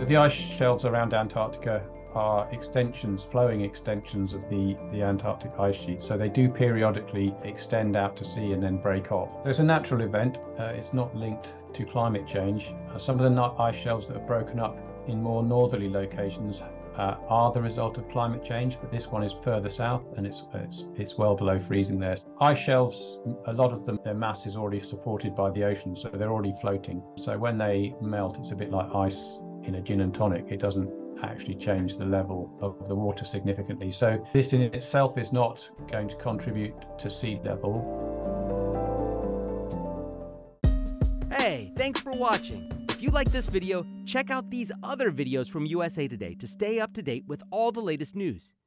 The ice shelves around Antarctica are extensions, flowing extensions of the Antarctic ice sheet. So they do periodically extend out to sea and then break off. So it's a natural event. It's not linked to climate change. Some of the ice shelves that have broken up in more northerly locations are the result of climate change, but this one is further south and it's well below freezing there. Ice shelves, a lot of them, their mass is already supported by the ocean, so they're already floating. So when they melt, it's a bit like ice in a gin and tonic. It doesn't actually change the level of the water significantly. So this in itself is not going to contribute to sea level. Hey, thanks for watching. If you like this video, check out these other videos from USA Today to stay up to date with all the latest news.